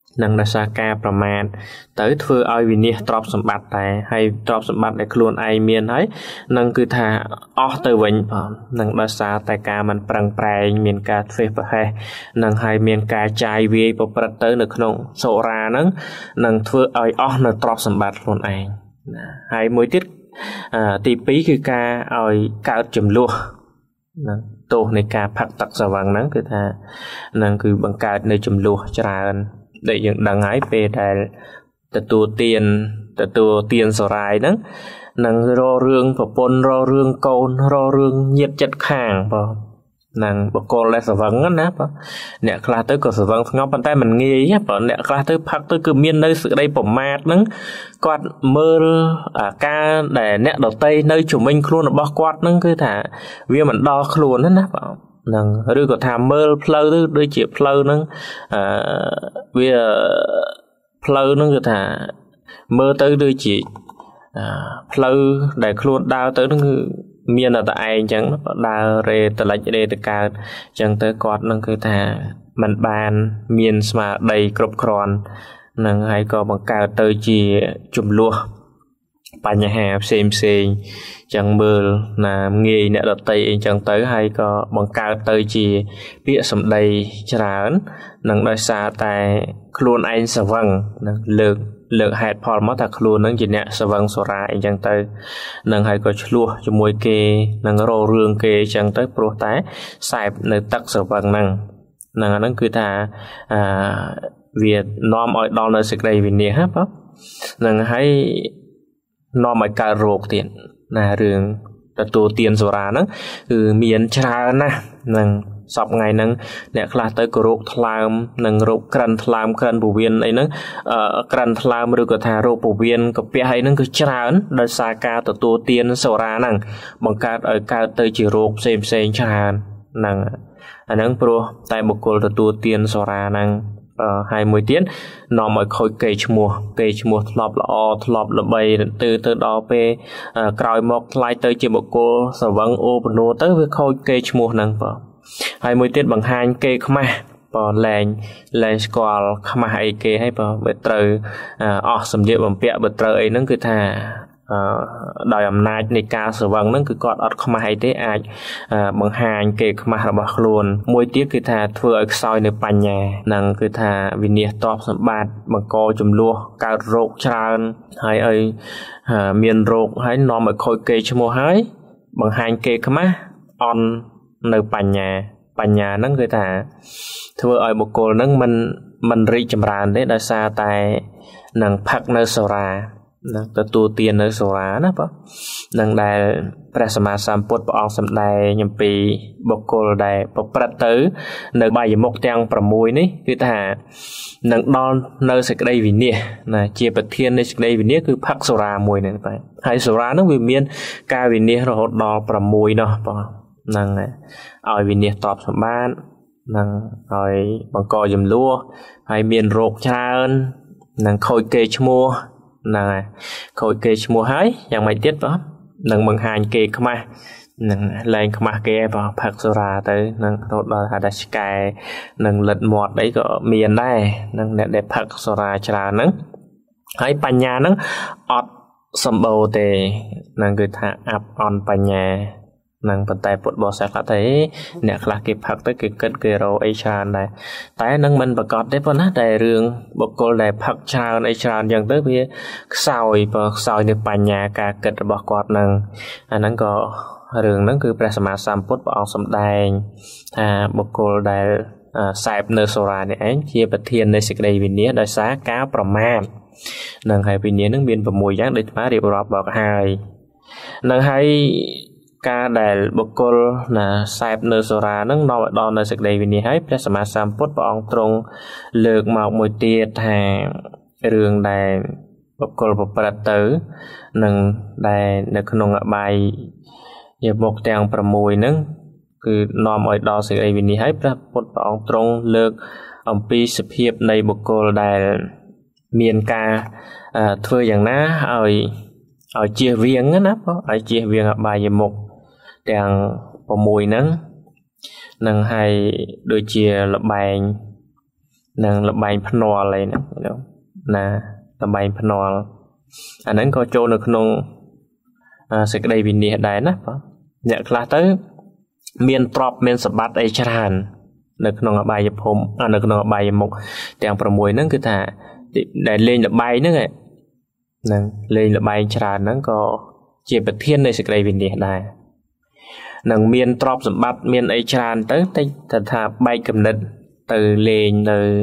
នឹងដោយសារការប្រមាថទៅធ្វើឲ្យវិនិច្ឆ័យទ្រព្យសម្បត្តិតែហើយទ្រព្យសម្បត្តិដែលខ្លួនឯងមានហើយនឹងគឺថាអស់ទៅវិញបងនឹងដោយសារតែការមិនប្រឹងប្រែងមានការធ្វេសប្រហែសនឹងហើយមានការចាយវាយប្រព្រឹត្តទៅនៅក្នុងសូរាហ្នឹងនឹងធ្វើឲ្យអស់នៅទ្រព្យសម្បត្តិខ្លួនឯងណាហើយមួយទៀតទី2គឺការឲ្យកើតចំនួនណាទោសនៃការផឹកទឹកស្រវឹងហ្នឹងគឺថានឹងគឺបង្កើតនៅចំនួនច្រើនដែលយើងដឹងហើយពេលដែលទទួលទានសរាយហ្នឹងនឹងរករឿងប្រពន្ធរករឿងកូនរករឿងញាតិចិត្តខាងបងនឹងបកលដែលស្រវឹងណាបងអ្នកខ្លះទៅក៏ស្រវឹងស្ងប់ប៉ុន្តែមិនងាយបងអ្នកខ្លះទៅផឹកទៅគឺមាននៅសេចក្តីប្រមាទហ្នឹងគាត់មើលការដែលអ្នកដតីនៅជំនាញខ្លួនរបស់គាត់ហ្នឹងគឺថាវាមិនដល់ខ្លួនណាបងនឹងឬក៏ថាមើលផ្លូវទៅដូចជាផ្លូវហ្នឹងវាផ្លូវហ្នឹងគឺថាមើលទៅដូចជាផ្លូវដែលខ្លួនដើរទៅហ្នឹងគឺមានតែឯងអញ្ចឹងដើររេតលិចរេតកើតអញ្ចឹងទៅគាត់នឹងគឺថាมันបានមានស្មារតីគ្រប់គ្រាន់នឹងហើយក៏បង្កើតទៅជាចំនួនបញ្ហាផ្សេងចឹងមើលណាងាយអ្នកដតីអីចឹងទៅហើយក៏បង្កើតទៅជាពាក្យសម្ដីច្រើននឹងដោយសារតែខ្លួនឯងស្រវឹងនឹងលើកហេតុផលមកថាខ្លួននឹងជាអ្នកស្រវឹងសូរាអីចឹងទៅនឹងហើយក៏ឆ្លោះជាមួយគេនឹងរករឿងគេចឹងទៅព្រោះតែសែបនៅទឹកស្រវឹងហ្នឹងអាហ្នឹងគឺថាវានាំឲ្យដល់នៅសេចក្តីវិនាសបងនឹងហើយនាំឲ្យកើតរោគទៀតណារឿងទទួលទានសូរាហ្នឹងគឺមានច្រើនណាស់នឹងសពថ្ងៃហ្នឹងអ្នកខ្លះទៅក៏រោគថ្លើមនិងរោគក្រិនថ្លើមក្រិនពោះវៀនអីហ្នឹងក្រិនថ្លើមឬក៏ថារោគពោះវៀនកាពះអីហ្នឹងគឺច្រើនដោយសារការទទួលទានសូរាហ្នឹងបង្កើតឲ្យកើតទៅជារោគផ្សេងច្រើនហ្នឹងអាហ្នឹងព្រោះតែបុគ្គលទទួលទានសូរាហ្នឹងហើយមួយទៀតនាំឲ្យខូចកេរ្តិ៍ឈ្មោះធ្លាប់ល្អធ្លាប់ល្បីទៅដល់ពេលក្រោយមកថ្លៃទៅជាបុគ្គលស្រវឹងអូបណួរទៅវាខូចកេរ្តិ៍ឈ្មោះហ្នឹងបងហើយមួយទៀតបង្ហាញគេខ្មាស់បងលែងស្គាល់ខ្មាស់អីគេហើយបងបើត្រូវអស់សម្លៀកបំពាក់បើត្រូវអីហ្នឹងគឺថាដោយអំណាចនៃការស្រវឹងហ្នឹងគឺគាត់អត់ខ្មាស់អីទេអាចបង្ហាញគេខ្មាស់របស់ខ្លួនមួយទៀតគឺថាធ្វើឲ្យខ្សោយនៅបញ្ញាហ្នឹងគឺថាវិនាសទ្រព្យសម្បត្តិបង្កចំនួនកើតរោគច្រើនហើយឲ្យមានរោគហើយនាំឲ្យខូចកេរ្តិ៍ឈ្មោះហើយបង្ហាញគេខ្មាស់អន់នៅបញ្ញាហ្នឹងគឺថាធ្វើឲ្យបុគ្គលហ្នឹងមិនរីកចម្រើនទេដោយសារតែនឹងផឹកនៅសូរានឹងទទួលទាននៅសូរាណាបងនឹងដែលព្រះសម្មាសម្ពុទ្ធព្រះអង្គសម្ដែងអំពីបុគ្គលដែលប្រព្រឹត្តទៅនៅបាយមុខទាំង6នេះគឺថានឹងដល់នៅសេចក្តីវិនាសណាជាប្រធាននៃសេចក្តីវិនាសគឺផឹកសូរាមួយនេះបាទហើយសូរានឹងវាមានការវិនាសរហូតដល់6នោះបងហ្នឹងឲ្យវិនាសទ្រព្យសម្បត្តិនឹងឲ្យបង្កចំនួនហើយមានរោគច្រើននឹងខូចកេរ្តិ៍ឈ្មោះហ្នឹងហើយខូចគេឈ្មោះហើយយ៉ាងម៉េចទៀតបងនឹងបង្ហាញគេខ្មាស់នឹងលែងខ្មាស់គេបងផឹកសូរាទៅនឹងរហូតដល់ហៅថាឆ្កែនឹងលិតមាត់អីក៏មានដែរនឹងអ្នកដែលផឹកសូរាច្រើនហ្នឹងហើយបញ្ញាហ្នឹងអត់សម្បូរទេនឹងគឺថាអាប់អន់បញ្ញានឹងប៉ុន្តែពុទ្ធបរិស័ទខ្លះទៅអ្នកខ្លះគេផឹកទៅគេគិតគេរកអីច្រើនដែរតែនឹងមិនប្រកបទេប៉ុណ្ណាតែរឿងបុគ្គលដែលផឹកច្រើនអីច្រើនអញ្ចឹងទៅវាខ្សោយនៅបញ្ញាការគិតរបស់គាត់នឹងអាហ្នឹងក៏រឿងហ្នឹងគឺព្រះសម្មាសម្ពុទ្ធព្រះអង្គសម្ដែងថាបុគ្គលដែលសែបនៅសូរានេះឯងជាប្រធាននៃសេចក្តីវិនាសដោយសារការប្រមាថនឹងហើយវិនាសហ្នឹងមាន6យ៉ាងដូចថារៀបរាប់មកហើយនៅហើយការដែលបុគ្គលណាសែបនៅសូរានឹងនាំឲ្យដល់នៅសេចក្តីវិនាសហើយព្រះសម្មាសម្ពុទ្ធព្រះអង្គទ្រង់លើកមកមួយទៀតថារឿងដែលបុគ្គលប្រព្រឹត្តទៅនឹងដែលនៅក្នុងអបាយមុខទាំង6ហ្នឹងគឺនាំឲ្យដល់សេចក្តីវិនាសហើយព្រះពុទ្ធព្រះអង្គទ្រង់លើកអំពីសភាពនៃបុគ្គលដែលមានការធ្វើយ៉ាងណាឲ្យជៀសវាងណាបងឲ្យជៀសវាងអបាយមុខទាំង6ហ្នឹងនឹងហើយដូចជាលបែង nâng là bài phno lại nè là bài phno anh ấy có cho được nông sẽ đây vì nè đại nè nhạc là tới miền trọp miền sập bát ấy tràn được nông bài dập hôm được nông bài một tiền pro mùi nó cứ thà để lên là bài nữa nâng lên là bài tràn nó có chỉ bật thiên này sẽ đây vì nè đại nâng miền trọp sập bát miền ấy tràn tới thật thà bay cầm nứt từ lên từ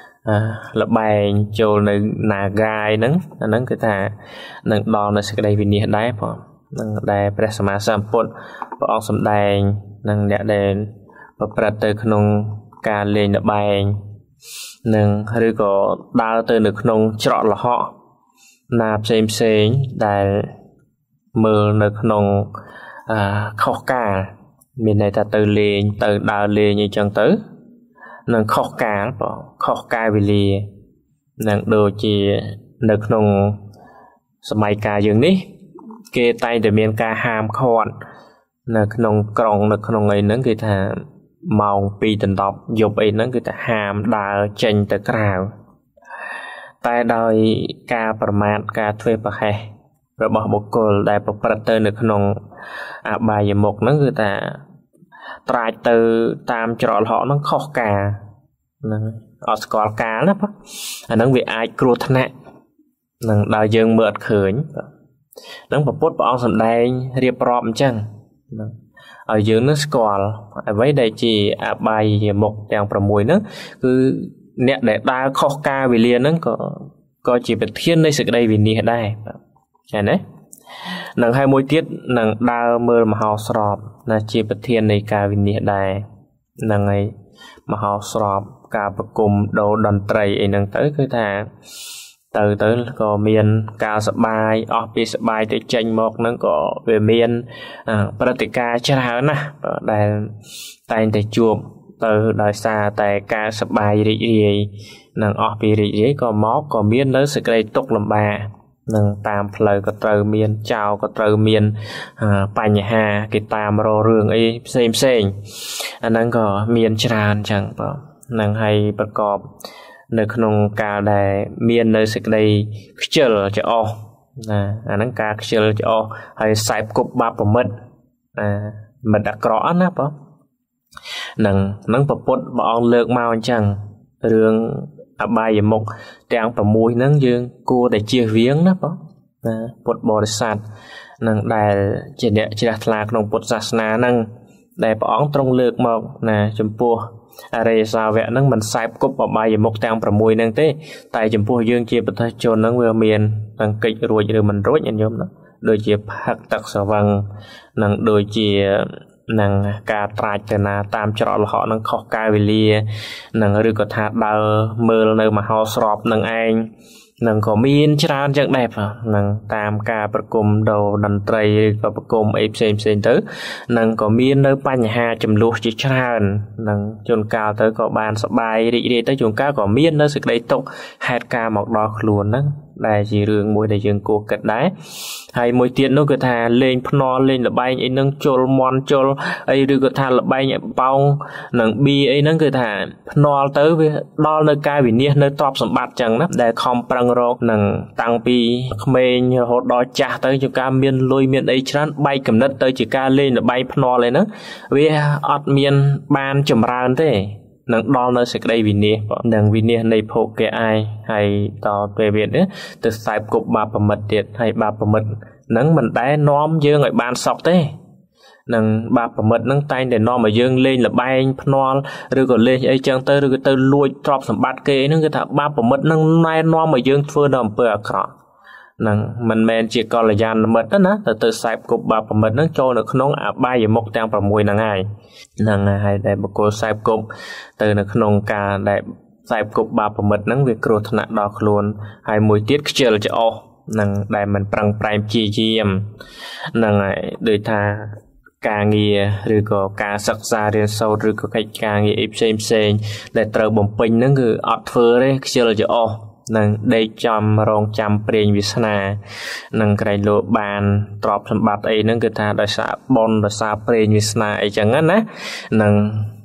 là bài cho nơi nà gai nâng cái thà nâng đo nó sẽ đây vì nè đại bỏ nâng đại presma samput bỏ ông sầm đại nâng đại đèn vàประตูក្នុងការលេងល្បែងនឹងឬក៏ដើរទៅនៅក្នុងច្រកល្ហកណាផ្សេងដែលមើលនៅក្នុងខុសកាលមានន័យថាទៅលេងទៅដើរលេងអីចឹងទៅនឹងខុសកាលបងខុសកាលវេលានឹងដូចជានៅក្នុងសម័យកាលយើងនេះគេតែងតែមានការហាមឃាត់នៅក្នុងក្រុងនៅក្នុងអីហ្នឹងគេថាម៉ោង 2 ដល់ 10 យប់អីហ្នឹងគឺថាហាមដើរចេញទៅក្រៅតែដោយការប្រមាថការធ្វេសប្រហែសរបស់បុគ្គលដែលប្រព្រឹត្តទៅនៅក្នុងអបាយមុខហ្នឹងគឺថាត្រាចទៅតាមច្រកល្ហកហ្នឹងខុសការហ្នឹងអត់ស្គាល់ការណាបងអាហ្នឹងវាអាចគ្រោះថ្នាក់នឹងដល់យើងមើលអត់ឃើញហ្នឹងព្រះពុទ្ធព្រះអង្គសម្ដែងរៀបរាប់អញ្ចឹងឲ្យយើងនឹងស្គាល់អ្វីដែលជាអបាយមុខទាំង6ហ្នឹងគឺអ្នកដែលដើរខុសការវេលាហ្នឹងក៏ជាប្រធាននៃសេចក្តីវិនិច្ឆ័យដែរឃើញទេនឹងហើយមួយទៀតនឹងដើរមើលមហោស្រពណាជាប្រធាននៃការវិនិច្ឆ័យដែរហ្នឹងហើយមហោស្រពការប្រគំដូរតន្ត្រីអីហ្នឹងទៅគឺថាទៅក៏មានការសបាយអស់ពីសបាយទៅចេញមកហ្នឹងក៏វាមានព្រឹត្តិការណ៍ច្រើនណាស់ដែលតែងតែជួបទៅដោយសារតែការសបាយរីករាយនឹងអស់ពីរីករាយក៏មកក៏មាននៅសេចក្តីទុក្ខលំបាកនឹងតាមផ្លូវក៏ត្រូវមានចោលក៏ត្រូវមានបញ្ហាគេតាមរករឿងអីផ្សេងអាហ្នឹងក៏មានច្រើនចឹងបងនឹងហើយប្រកបនៅក្នុងការដែលមាននៅសេចក្តីខ្ជិលច្រអូសណាអាហ្នឹងការខ្ជិលច្រអូសហើយខ្សែគប់បាបប្រមិតមិត្តអាក្រក់ណាបងនឹងប្រពុតព្រះអង្គលើកមកអញ្ចឹងរឿងអបាយមុខទាំង6ហ្នឹងយើងគួរតែជៀសវាងណាបងណាពុទ្ធបរិស័ទនឹងដែលជាអ្នកជ្រះថ្លាក្នុងពុទ្ធសាសនាហ្នឹងដែលព្រះអង្គទ្រង់លើកមកណាចំពោះអរិយសាវកហ្នឹងមិនខ្សែគប់អបាយមុខទាំង6ហ្នឹងទេតែចំពោះយើងជាបុត្រជនហ្នឹងវាមានទាំងកិច្ចរួចឬមិនរួចញោមណាដូចជាផឹកទឹកស្រវឹងនឹងដូចជានឹងការត្រាចទៅណាតាមច្រកល្ហកនឹងខុសកាលវេលានឹងឬក៏ថាដើរមើលនៅមហោស្រពនឹងឯងនឹងក៏មានច្រើនចឹងដែរនឹងតាមការប្រគំដូរតន្ត្រីឬក៏ប្រគំអីផ្សេងទៅនឹងក៏មាននៅបញ្ហាចំនួនជាច្រើននឹងជួនកាលទៅក៏បានសបាយរីករាយទៅជួនកាលក៏មាននៅសេចក្តីទុក្ខហេតុការមកដល់ខ្លួនហ្នឹងដែលជារឿងមួយដែលយើងគួរគិតដែរហើយមួយទៀតនោះគឺថាលេងភ្នាល់លេងលបែងអីហ្នឹងជុលមន់ជុលអីឬក៏ថាលបែងប៉ោងនឹងប៊ីអីហ្នឹងគឺថាភ្នាល់ទៅវាដល់នៅការវិនិច្ឆ័យនៅទ្រព្យសម្បត្តិចឹងណាដែលខំប្រឹងរកនឹងតាំងពីក្មេងរហូតដល់ចាស់ទៅជាការមានលុយមានអីច្រើនបែកកំណត់ទៅជាការលេងលបែងភ្នាល់អីហ្នឹងវាអត់មានបានចម្រើនទេនឹងដល់នៅសេចក្តីវិនិច្ឆ័យនឹងវិនិច្ឆ័យនៃភោគៈអាយហើយតទៅវាទៅខ្សែគប់បាបប្រមិតទៀតហើយបាបប្រមិតនឹងមិនដែលនាំយើងឲ្យបានសុខទេនឹងបាបប្រមិតនឹងតែងតែនាំឲ្យយើងលេងលបែងភ្នាល់ឬក៏លេងអីចឹងទៅឬក៏ទៅលួចទ្រព្យសម្បត្តិគេហ្នឹងគឺថាបាបប្រមិតនឹងណែនាំឲ្យយើងធ្វើនៅអំពើអាក្រក់នឹងមិនមែនជាកល្យាណមិត្តណាទៅខ្សែគប់បាបប្រមិតនឹងចូលនៅក្នុងអបាយមុខទាំង6ហ្នឹងហើយហ្នឹងហើយដែលបុគ្គលខ្សែគប់ទៅនៅក្នុងការដែលខ្សែគប់បាបប្រមិតហ្នឹងវាគ្រោះថ្នាក់ដល់ខ្លួនហើយមួយទៀតខ្ជិលច្រអូសនឹងដែលមិនប្រឹងប្រែងព្យាយាមហ្នឹងហើយដូចថាការងារឬក៏ការសិក្សារៀនសូត្រឬក៏កិច្ចការងារអីផ្សេងដែលត្រូវបំពេញហ្នឹងគឺអត់ធ្វើទេខ្ជិលច្រអូសនឹងដេកចំរងចាំព្រេងវាសនានឹងក្រែងលោបានទ្រព្យសម្បត្តិអីហ្នឹងគឺថាដោយសារបុណ្យដោយសារព្រេងវាសនាអីចឹងណានឹង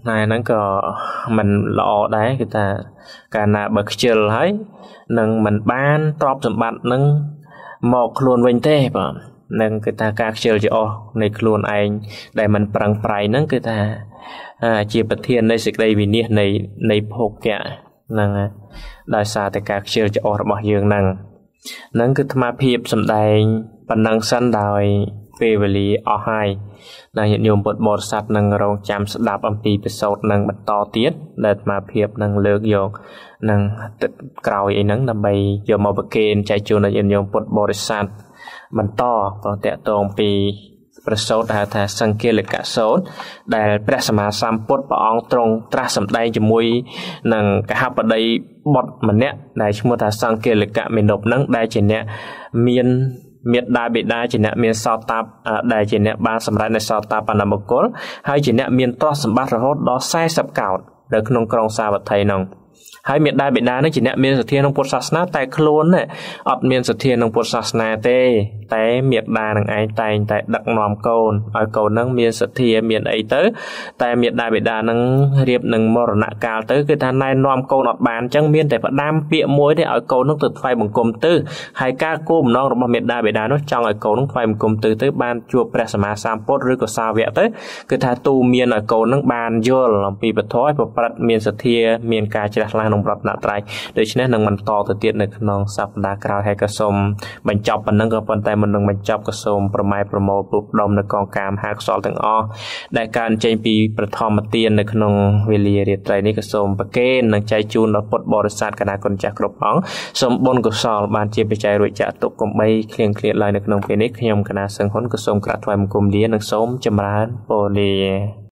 này nó có mình lọ đấy người ta cả là bậc chill ấy nâng mình ban top sầm bát nâng một luôn vinh thế bà nâng người ta các chill cho này luôn anh để mình prang prai nâng người ta chia bát thiên này sự đây vì nè này hộp kẹ nâng đại sa tại các chill choរបស់យើងនឹងនឹងគឺអាភិបសំដែងប៉ុណ្ណឹងសិនដោយពេលវេលាអស់ហើយដែលញាតិញោមពុទ្ធបរិស័ទនឹងរងចាំស្ដាប់អំពីពិសោធន៍នឹងបន្តទៀតដែលអាភិបនឹងលើកយកនឹងទឹកក្រោយអីហ្នឹងដើម្បីយកមកប្រគេនចែកជូនដល់ញាតិញោមពុទ្ធបរិស័ទបន្តប្រតិតងពីប្រសូតហៅថាសង្គាលកសូត្រដែលព្រះសម្មាសម្ពុទ្ធព្រះអង្គទ្រង់ត្រាស់សម្ដែងជាមួយនឹងកហបតីបុត្រម្នាក់ដែលឈ្មោះថាសង្គាលកមេនុបនឹងដែលជាអ្នកមានមេត្តាបិតាជាអ្នកមានសោតាបដែលជាអ្នកបានសម្រេចនៅសោតាបនមង្គលហើយជាអ្នកមានទ្រព្យសម្បត្តិរហូតដល់40កោដនៅក្នុងក្រុងសាវត្ថីនោះហើយមេត្តាបិតានឹងជាអ្នកមានសទ្ធាក្នុងពុទ្ធសាសនាតែខ្លួនអត់មានសទ្ធាក្នុងពុទ្ធសាសនាទេតែមេត្តានឹងឯងតែងតែដឹកនាំកូនឲ្យកូននឹងមានសទ្ធាមានអីទៅតែមេត្តាបិតានឹងរៀបនឹងមរណកាលទៅគឺថាណែនាំកូនអត់បានអញ្ចឹងមានតែផ្ដាំពាក្យមួយទេឲ្យកូននឹងទៅថ្វាយបង្គំទៅហើយការគោលបំណងរបស់មេត្តាបិតានោះចង់ឲ្យកូននឹងថ្វាយបង្គំទៅបានជួបព្រះសម្មាសម្ពុទ្ធឬក៏សាវកទៅគឺថាទូមានឲ្យកូននឹងបានយល់អំពីពធឲ្យប្រព្រឹត្តមានសទ្ធាមានការជ្រះថ្លាក្នុងប្រតនត្រ័យដូច្នេះនឹងបន្តទៅទៀតនៅក្នុងសប្តាហ៍ក្រោយហើយក៏សូមបញ្ចប់ប៉ុណ្ណឹងក៏ប៉ុន្តែមុននឹងបញ្ចប់ក៏សូមប្រម៉ែប្រមូលពុបដុំនៅកងកាមហាកសលទាំងអស់ដែលកើតចេញពីប្រធមទាននៅក្នុងវេលារាត្រីនេះក៏សូមប្រគេននិងចែកជូនដល់ពុទ្ធបរិស័ទគណៈគុណចាស់គ្រប់អង្គសូមបុណ្យកុសលបានជាបច្ច័យរួចចាក់ទុកកំបីឃ្លៀងឃ្លាតឡើយនៅក្នុងពេលនេះខ្ញុំគណៈសង្ឃហ៊ុនក៏សូមក្រាបថ្វាយបង្គំលានិងសូមចម្រើនពរលា